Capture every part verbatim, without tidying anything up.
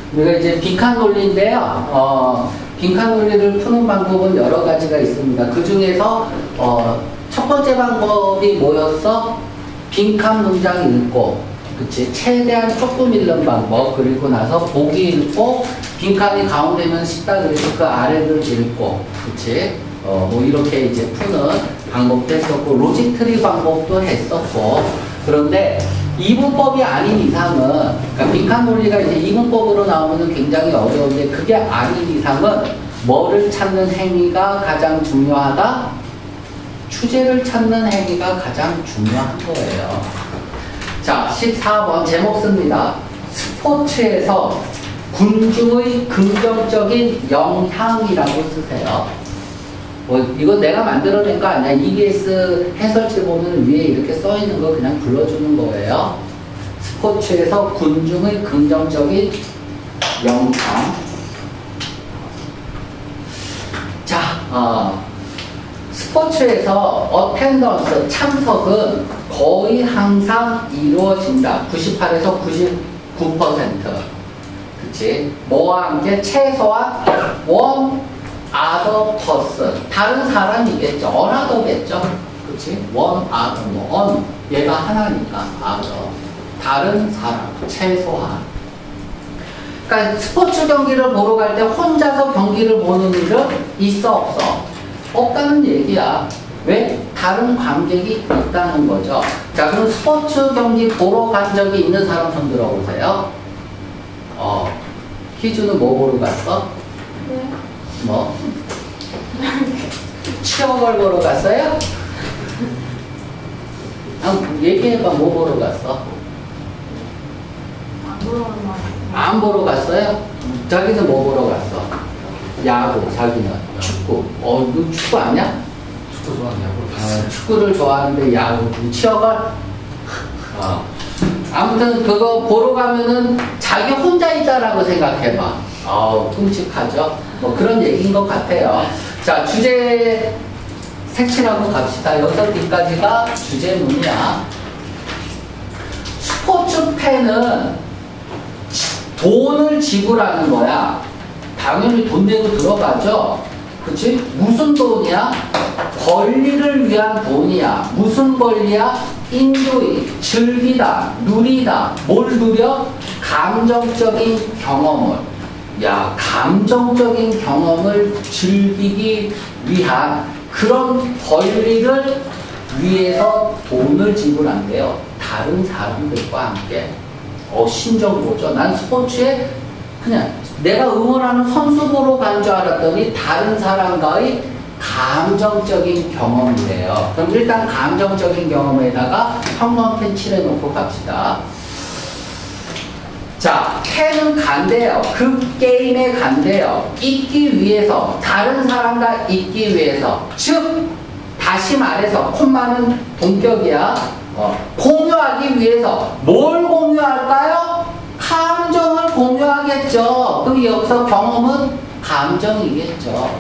우리가 이제 빈칸 논리인데요. 어, 빈칸 논리를 푸는 방법은 여러 가지가 있습니다. 그 중에서 어, 첫 번째 방법이 뭐였어? 빈칸 문장 읽고, 그치? 최대한 조금 읽는 방법. 그리고 나서 보기 읽고, 빈칸이 가운데면 쉽다 그래서 그 아래를 읽고, 그치? 어, 뭐 이렇게 이제 푸는 방법도 했었고, 로직 트리 방법도 했었고, 그런데 이분법이 아닌 이상은, 그러니까 빈칸 논리가 이제 이분법으로 나오면 굉장히 어려운데, 그게 아닌 이상은 뭐를 찾는 행위가 가장 중요하다? 주제를 찾는 행위가 가장 중요한 거예요. 자, 십사 번 제목 씁니다. 스포츠에서 군중의 긍정적인 영향이라고 쓰세요. 뭐, 이건 내가 만들어낸 거 아니야. 이비에스 해설지 보면 위에 이렇게 써 있는 거 그냥 불러주는 거예요. 스포츠에서 군중의 긍정적인 영향. 자, 어, 스포츠에서 어텐던스, 참석은 거의 항상 이루어진다. 구십팔에서 구십구 퍼센트. 그치? 뭐와 함께 최소한 원 other person. 다른 사람이겠죠. another겠죠. 그치? one other, 뭐, on. 얘가 하나니까, other. 다른 사람, 최소한. 그러니까 스포츠 경기를 보러 갈 때 혼자서 경기를 보는 일은 있어, 없어? 없다는 얘기야. 왜? 다른 관객이 있다는 거죠. 자, 그럼 스포츠 경기 보러 간 적이 있는 사람 손 들어보세요. 어, 희주는 뭐 보러 갔어? 네. 뭐? 치어걸 보러 갔어요? 아, 얘기해봐. 뭐 보러 갔어? 안 보러 간 거 아니에요? 안 보러 갔어요? 자기는 뭐 보러 갔어? 야구, 자기는 축구. 어, 너 축구 아니야? 축구 좋아하는 야구를 아, 봤어요. 축구를 좋아하는데 야구, 치어걸? 어. 아무튼 그거 보러 가면은 자기 혼자 있다라고 생각해봐. 아우, 끔찍하죠? 뭐 그런 얘기인 것 같아요. 자, 주제 색칠하고 갑시다. 여기서 뒤까지가 주제문이야. 스포츠 팬은 돈을 지불하는 거야. 당연히 돈 내고 들어가죠. 그치? 무슨 돈이야? 권리를 위한 돈이야. 무슨 권리야? 인조이, 즐기다, 누리다. 뭘 누려? 감정적인 경험을. 야, 감정적인 경험을 즐기기 위한 그런 권리를 위해서 돈을 지불한대요. 다른 사람들과 함께. 어, 심정보죠. 난 스포츠에 그냥 내가 응원하는 선수 보러 간 줄 알았더니 다른 사람과의 감정적인 경험이래요. 그럼 일단 감정적인 경험에다가 형광펜 칠해놓고 갑시다. 자, 팬은 간대요. 그 게임에 간대요. 있기 위해서, 다른 사람과 있기 위해서. 즉, 다시 말해서, 콤마는 동격이야. 어, 공유하기 위해서. 뭘 공유할까요? 감정을 공유하겠죠. 그럼 여기서 경험은 감정이겠죠.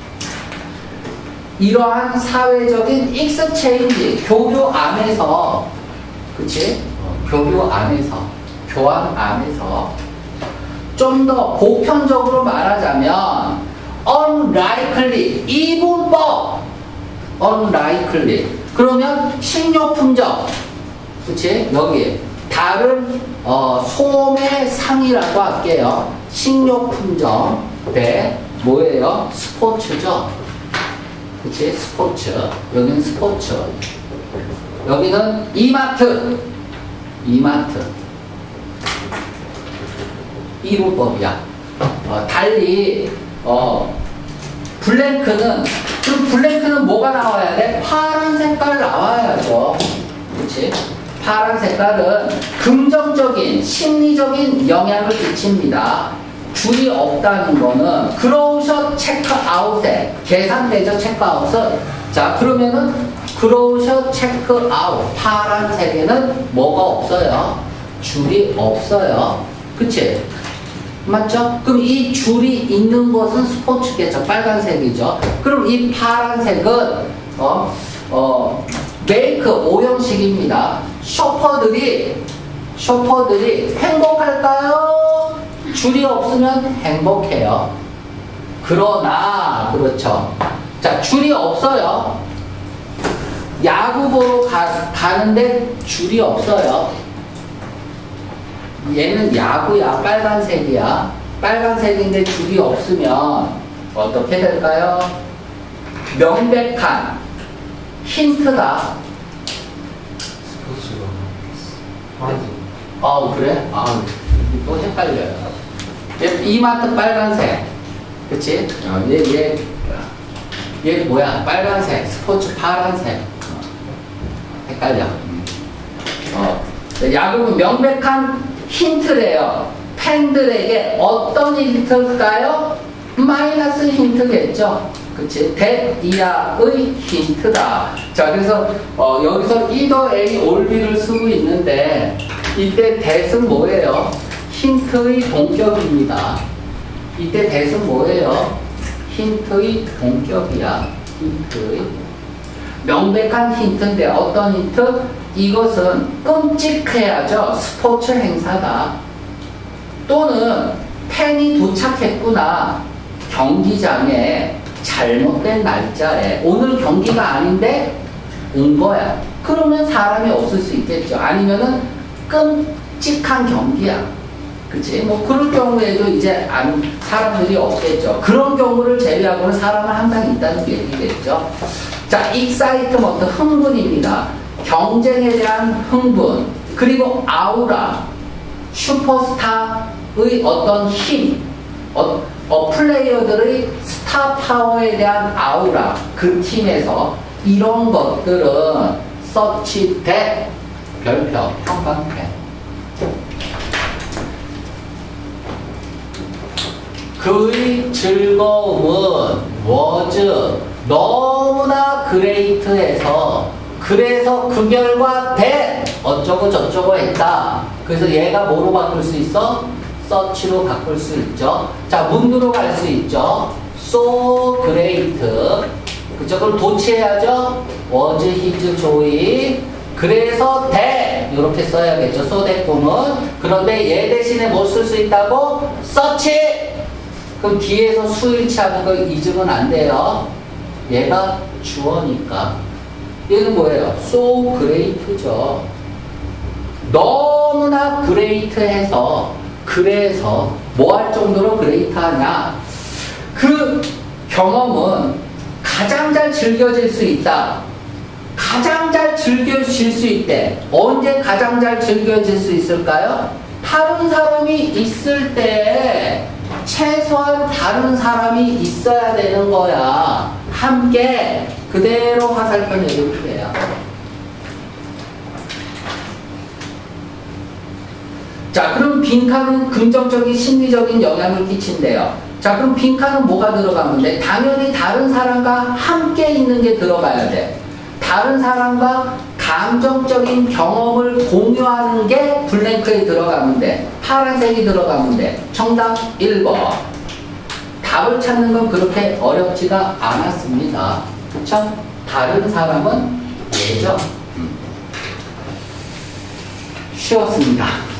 이러한 사회적인 익스체인지, 교류 안에서, 그치? 어, 교류 안에서. 교환 안에서 좀 더 보편적으로 말하자면 unlikely, 이분법 unlikely 그러면 식료품적 그치? 여기 다른 어, 소매 상이라고 할게요. 식료품적 대 뭐예요? 스포츠죠. 그치? 스포츠 여기는 스포츠 여기는 이마트 이마트 이분법이야. 어, 달리 어, 블랭크는 그럼 블랭크는 뭐가 나와야 돼? 파란 색깔 나와야죠. 그렇지? 파란 색깔은 긍정적인 심리적인 영향을 끼칩니다. 줄이 없다는 거는 그로우셔 체크아웃에 계산되죠. 체크아웃은. 자, 그러면은 그로우셔 체크아웃 파란색에는 뭐가 없어요? 줄이 없어요. 그치? 맞죠? 그럼 이 줄이 있는 것은 스포츠겠죠. 빨간색이죠. 그럼 이 파란색은 어, 어, 메이크 오형식입니다. 쇼퍼들이 쇼퍼들이 행복할까요? 줄이 없으면 행복해요. 그러나, 그렇죠. 자, 줄이 없어요. 야구 보러 가, 가는데 줄이 없어요. 얘는 야구야. 빨간색이야. 빨간색인데 줄이 없으면 어떻게 될까요? 명백한 힌트다. 스포츠가 파란색. 아, 그래? 아, 또 헷갈려요. 얘 이마트 빨간색. 그치? 어, 얘, 얘, 얘 뭐야? 빨간색. 스포츠 파란색. 어, 헷갈려. 어, 야구는 명백한 힌트래요. 팬들에게 어떤 힌트일까요? 마이너스 힌트겠죠. 그치? 대 이하의 힌트다. 자, 그래서 어, 여기서 이 더 A 올 B를 쓰고 있는데 이때 대은 뭐예요? 힌트의 동격입니다. 이때 대은 뭐예요? 힌트의 동격이야. 힌트의 명백한 힌트인데 어떤 힌트? 이것은 끔찍해야죠. 스포츠 행사다. 또는 팬이 도착했구나. 경기장에 잘못된 날짜에 오늘 경기가 아닌데 온 거야. 그러면 사람이 없을 수 있겠죠. 아니면은 끔찍한 경기야. 그치? 뭐 그럴 경우에도 이제 안, 사람들이 없겠죠. 그런 경우를 제외하고는 사람은 항상 있다는 얘기겠죠. 자, 익사이트먼트 흥분입니다. 경쟁에 대한 흥분, 그리고 아우라, 슈퍼스타의 어떤 힘, 어, 어, 플레이어들의 스타 파워에 대한 아우라, 그 팀에서 이런 것들은 서치 대 별표 형광펜. 그의 즐거움은 was 너무나 그레이트해서 그래서 그 결과 that 어쩌고 저쩌고 했다. 그래서 얘가 뭐로 바꿀 수 있어? such로 바꿀 수 있죠. 자, 문으로 갈 수 있죠. so great. 그쵸? 그럼 도치해야죠. was his joy. 그래서 that 이렇게 써야겠죠. so that 보면. 그런데 얘 대신에 뭐 쓸 수 있다고? such. 그럼 뒤에서 수일치하는 거 잊으면 안 돼요. 얘가 주어니까. 얘는 뭐예요? so great죠. 너무나 great해서 그래서 뭐 할 정도로 great하냐? 그 경험은 가장 잘 즐겨질 수 있다. 가장 잘 즐겨질 수 있대. 언제 가장 잘 즐겨질 수 있을까요? 다른 사람이 있을 때 최소한 다른 사람이 있어야 되는 거야. 함께 그대로 화살표 내려볼게요. 자, 그럼 빈칸은 긍정적인 심리적인 영향을 끼친대요. 자, 그럼 빈칸은 뭐가 들어가면 돼? 당연히 다른 사람과 함께 있는 게 들어가야 돼. 다른 사람과 감정적인 경험을 공유하는 게 블랭크에 들어가면 돼. 파란색이 들어가면 돼. 정답 일 번. 답을 찾는 건 그렇게 어렵지가 않았습니다. 그쵸? 다른 사람은 얘죠. 쉬웠습니다.